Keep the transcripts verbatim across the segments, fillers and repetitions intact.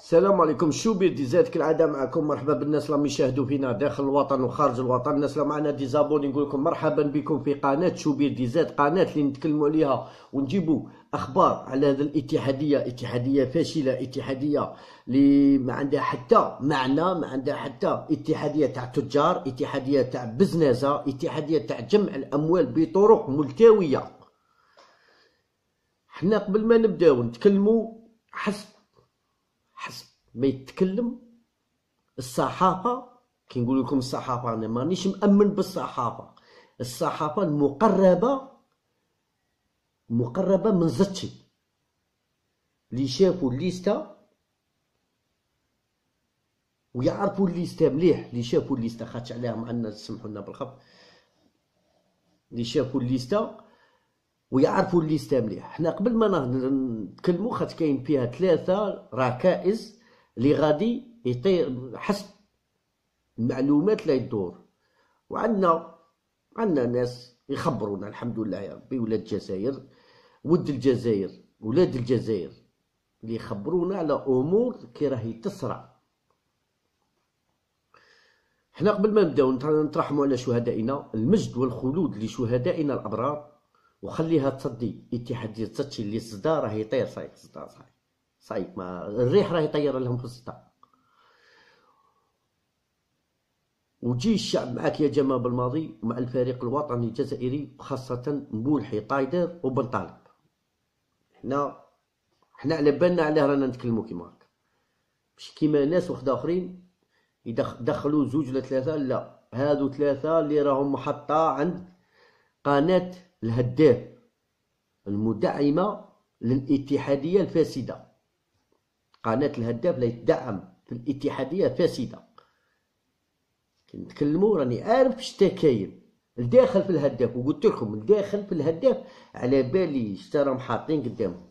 السلام عليكم. شوبير دي زاد كالعاده معكم. مرحبا بالناس اللي يشاهدوا فينا داخل الوطن وخارج الوطن. الناس اللي معنا دي زابوني نقول لكم مرحبا بكم في قناه شوبير دي زاد، قناه اللي نتكلموا عليها ونجيبوا اخبار على هذه الاتحاديه. اتحاديه فاشله، اتحاديه اللي ما عندها حتى معنى، ما عندها حتى اتحاديه تاع تجار، اتحاديه تاع بزنازه، اتحاديه تاع جمع الاموال بطرق ملتويه. حنا قبل ما نبداو نتكلموا حسب حسب ما يتكلم الصحافة. كي نقول لكم الصحافة أنا مانيش مأمن بالصحافة، الصحافة المقربة مقربة من زتشي اللي شافوا الليستا ويعرفوا الليستا مليح، اللي شافوا الليستا خاطش عليهم عندنا سمحوا لنا بالخف، اللي شافوا الليستا ويعرفوا الليستا مليح. حنا قبل ما نتكلموا خاطر كاين فيها ثلاثة ركائز اللي غادي يطير حسب المعلومات اللي يدور، وعندنا عندنا ناس يخبرونا الحمد لله يا ربي، ولاد الجزائر، ود الجزائر، ولاد الجزائر اللي يخبرونا على امور كي راهي تصرى. حنا قبل ما نبداو نترحموا على شهدائنا، المجد والخلود لشهدائنا الابرار، وخليها تصدي اتحادية تاتشي اللي صدا راه يطير صايك صدا صايك صايك ما الريح راه يطير لهم في الصدا. وجي الشعب معاك يا جماعة بالماضي مع الفريق الوطني الجزائري، خاصة مبولحي طايدر وبن طالب. حنا حنا على بالنا علاه رانا نتكلمو كيما هكا، مش كيما ناس وحدة اخرين يدخلوا زوج ولا ثلاثة. لا، هادو ثلاثة اللي راهم محطة عند قناة الهداف المدعمة للاتحادية الفاسدة. قناة الهداف لا يدعم في الاتحادية الفاسدة. كي نتكلموا راني عارف شتا كاين الداخل في الهداف، وقلت لكم الداخل في الهداف على بالي شتا راهم حاطين قدامهم.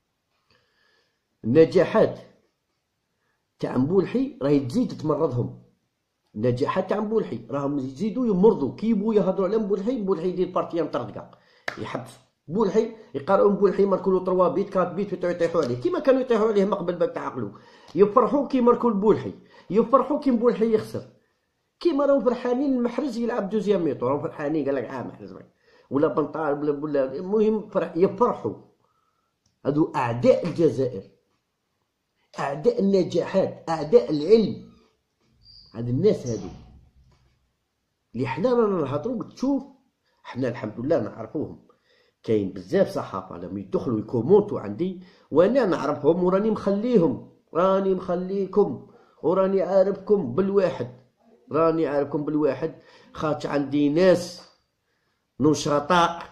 النجاحات تاع مبولحي راهي تزيد تمرضهم، النجاحات تاع مبولحي راهم يزيدوا يمرضوا. كي يبغوا يهضروا على مبولحي، مبولحي يدير بارتيه مطردقه يحبس بولحي، يقرأوا مبولحي ماركولو تروا بيت كات بيت يطيحوا عليه كيما كانوا يطيحوا عليه ما قبل ما تعقلوا. يفرحوا كي ماركوا بولحي، يفرحوا كي مبولحي يخسر، كيما راهم فرحانين المحرز يلعب دوزيام ميطو، راهم فرحانين قال لك اه محرز ولا بنطال ولا ولا المهم فرح يفرحوا. هادو اعداء الجزائر، اعداء النجاحات، اعداء العلم. هاد الناس هادو اللي حنا رانا نهضروا تشوف حنا الحمد لله نعرفوهم. كاين بزاف صحافه لما يدخلوا يكومونتو عندي وانا نعرفهم وراني مخليهم، راني مخليكم وراني عارفكم بالواحد، راني عارفكم بالواحد. خاطش عندي ناس نشطاء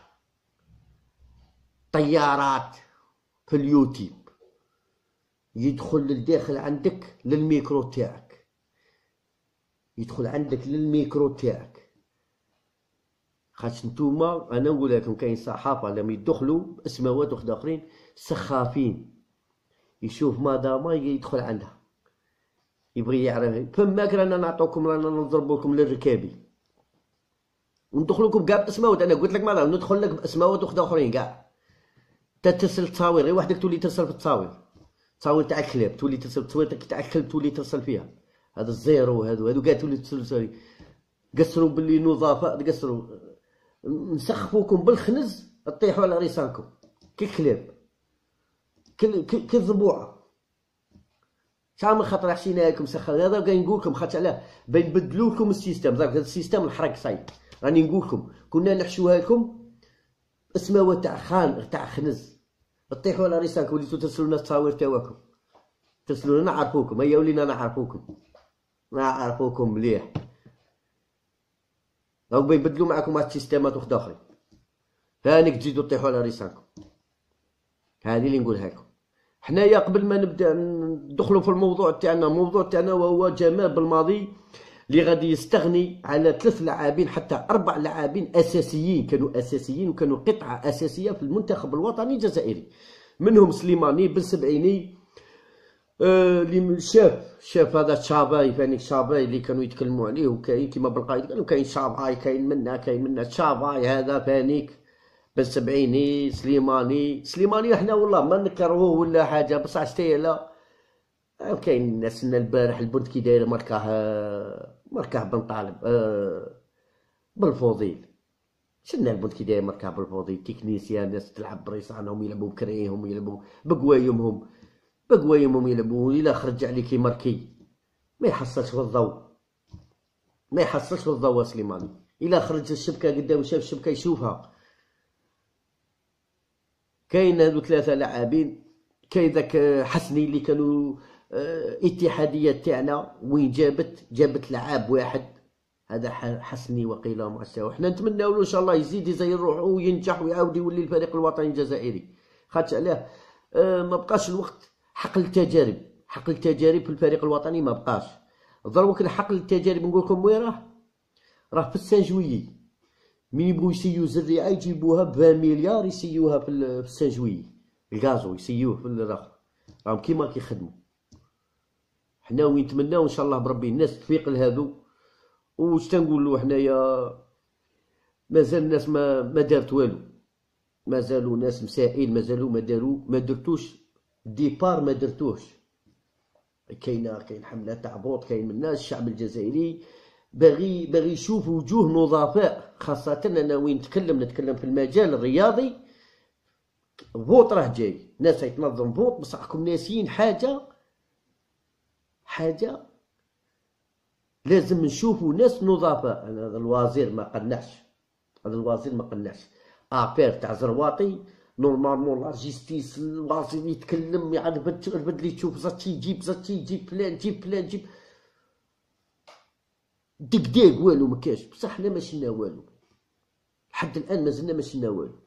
طيارات في اليوتيوب يدخل للداخل عندك للميكرو تاعك، يدخل عندك للميكرو تاعك. خاطش نتوما انا نقول لكم كاين صحافه لما يدخلوا اسماوات وحده اخرين سخافين، يشوف مدام يدخل عندها يبغي يعرف. فماك رانا نعطوكم، رانا نضربوكم للركابي وندخلوكم كاع باسماوات. انا قلت لك مالا ندخل لك باسماوات وحده اخرين كاع، تا ترسل تصاوير غير وحدك تولي ترسل في التصاوير، تصاوير تاع الكلاب تولي ترسل، تصوير تاع الكلب تولي ترسل فيها. هذا الزيرو هادو هادو كاع تولي ترسل. قصروا باللي نظافه، قصروا نسخفوكم بالخنز تطيحوا على ريسانكم كي كلاب كي الضبوعه. شحال من خطره حشينا لكم سخر. هذا كاين نقول لكم خاطر علاه بيبدلوا لكم السيستم. دابا هذا السيستم الحرق صايب، راني نقول لكم كنا نحشوها لكم اسماوات تاع خان تاع خنز تطيحوا على ريسانكم. وليتو ترسلوا لنا التصاوير تاعكم، ترسلوا لنا نعرفوكم. هيا ولينا نعرفوكم، نعرفوكم مليح. راهو بيبدلوا معاكم واحد السيستمات وحده اخرين، ثانيك تزيدوا تطيحوا على ريسانكم. هذه اللي نقولها لكم. حنايا قبل ما نبدا ندخلوا في الموضوع تاعنا، الموضوع تاعنا وهو جمال بالماضي اللي غادي يستغني على ثلاث لاعبين حتى اربع لاعبين اساسيين، كانوا اساسيين وكانوا قطعه اساسيه في المنتخب الوطني الجزائري. منهم سليماني بن سبعيني اللي آه شاف شاف هذا شاباي، فانيك شاباي اللي كانوا يتكلموا عليه، وكاين كيما بالقايد قالوا كاين شاباي، كاين منا كاين منا شاباي هذا فانيك بن سبعيني سليماني. سليماني احنا والله ما نكرهوه ولا حاجه، بصح شتي لا كاين الناس لنا البارح البنت كي دايره ماركاه ماركاه بن طالب آه بالفوضيل. شفنا البنت كي دايره ماركاه بالفوضيل، تكنيسيان ناس تلعب بريصانهم، يلعبوا بكريهم، يلعبوا بقوايمهم بقوايمهم يلعبوا. الا خرج عليك ماركي ما يحصلش بالضوء، ما يحصلش بالضوء سليماني. الا خرج الشبكه قدام شاف الشبكه يشوفها. كاين هادو ثلاثه لاعبين، كاين ذاك حسني اللي كانوا اه اتحاديه تاعنا وين جابت جابت لعاب واحد، هذا حسني وقيله مؤسسه. حنا نتمناو له ان شاء الله يزيد يزير روحه وينجح ويعاود يولي الفريق الوطني الجزائري. خاطش علاه اه ما بقاش الوقت حقل التجارب، حقل التجارب في الفريق الوطني ما بقاش. دروك حقل التجارب نقول لكم وين راه، راه في السانجويي. من يبغوا يسيو زريعه يجيبوها ب عشرين مليار يسيوها في السانجويي، الغازو يسيوه في الرخ، راهم كيما كيخدموا. حنا وين نتمناو ان شاء الله بربي الناس تفيق لهادو. واش تنقولوا حنايا، مازال الناس ما ما دارت والو، مازالوا ناس مسائل، مازالوا ما داروا ما درتوش ديبار، ما درتوش. كاينه كاين حمله تاع بوط، كاين من الناس الشعب الجزائري باغي باغي يشوف وجوه نظفاء. خاصة أنا وين نتكلم نتكلم في المجال الرياضي. فوط راه جاي، ناس يتنظم فوط، بصح راكم ناسيين حاجة حاجة لازم نشوفوا ناس نظفاء. هذا الوزير ما قنعش، هذا الوزير ما قنعش. افير تاع زرواطي نورمالمون لا جيستيس، الوزير يتكلم يعرف بدلي تشوف زاتشي يجيب زاتشي يجيب فلان جيب فلان جيب دقداق والو ما كاش. بصح حنا ما شلنا والو لحد الان، مازلنا ما شلنا والو.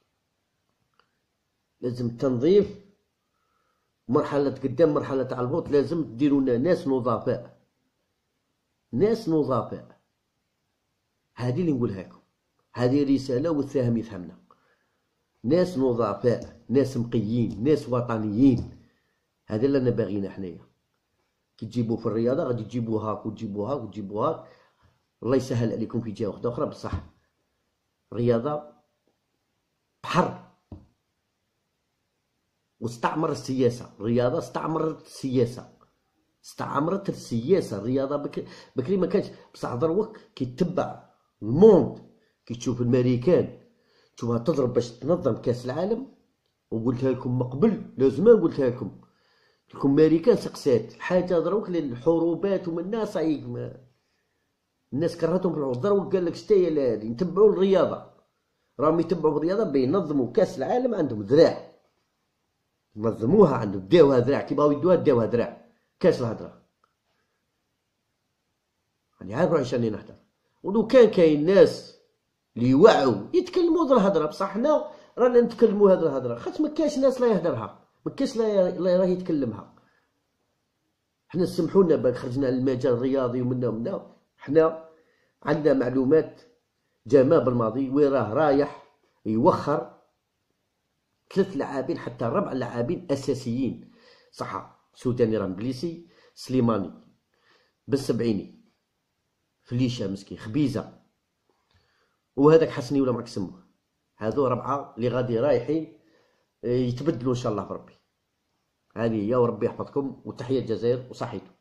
لازم التنظيف مرحله قدام مرحله تاع الفوت، لازم ديروا لنا ناس نظفاء، ناس نظفاء. هذه اللي نقولها لكم، هذه رساله والسهم يفهمنا. ناس نظفاء، ناس مقيين، ناس وطنيين. هذا اللي انا باغينا حنايا. كي تجيبوا في الرياضه غادي تجيبوا هاك وتجيبوا هاك وتجيبوا هاك، الله يسهل عليكم في جهه واحده اخرى. بصح الرياضه بحر واستعمر السياسه، الرياضه استعمرت السياسه، استعمرت السياسه. الرياضه بكري بكري ما كانش. بصح دروك كي تتبع الموند، كي تشوف الامريكان تشوفها تضرب باش تنظم كاس العالم. وقلتها لكم من قبل، لازم قلتها لكم لكم امريكان سقسات الحاجه دروك للحروبات ومن الناس صعيب. الناس كرهتهم في الحروب. دروك قال لك شتاهي هذه نتبعوا الرياضه، راهم يتبعوا الرياضه بينظموا كاس العالم. عندهم ذراع نظموها، عندهم داوها ذراع، كي بغاو يدوها داوها ذراع. كاش الهضره راني عارف واش راني نهضر. ولو كان كاين ناس اللي يوعوا يتكلموا هذه الهضره، بصح حنا رانا نتكلموا هذه الهضره خاطر ما كاش ناس لا يهدرها، ما كاش لا راه يتكلمها. حنا سمحوا لنا باك خرجنا للمجال الرياضي ومنا ومنا. حنا عندنا معلومات. جمال بالماضي وين راه رايح يوخر ثلاث لاعبين حتى ربع لاعبين اساسيين. صح، سوداني راه انجليزي، سليماني بالسبعيني، فليشه مسكين، خبيزه، وهذاك حسني ولا معك سموه. هذو ربعه اللي غادي رايحين يتبدلوا ان شاء الله بربي. هذه هي، وربي يحفظكم، وتحيه الجزائر وصحيتو.